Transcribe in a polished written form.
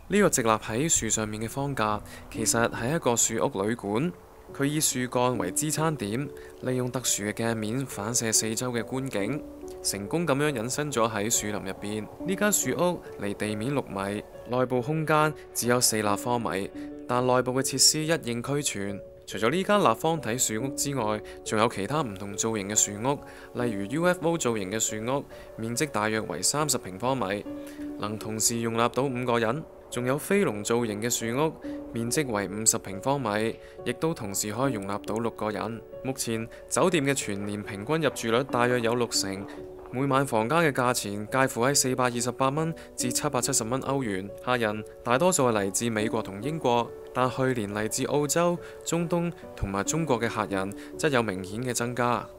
呢個直立喺樹上面嘅方格，其實係一個樹屋旅館。佢以樹幹為支撐點，利用特殊嘅鏡面反射四周嘅觀景，成功咁樣隱身咗喺樹林入邊。呢間樹屋離地面6米，內部空間只有4立方米，但內部嘅設施一應俱全。除咗呢間立方體樹屋之外，仲有其他唔同造型嘅樹屋，例如 UFO 造型嘅樹屋，面積大約為30平方米，能同時容納到5個人。仲有飛龍造型嘅樹屋，面積為50平方米，亦都同時可以容納到6個人。目前酒店嘅全年平均入住率大約有60成，每晚房間嘅價錢介乎喺428蚊至770蚊歐元。客人大多數係嚟自美國同英國，但去年嚟自澳洲、中東同埋中國嘅客人則有明顯嘅增加。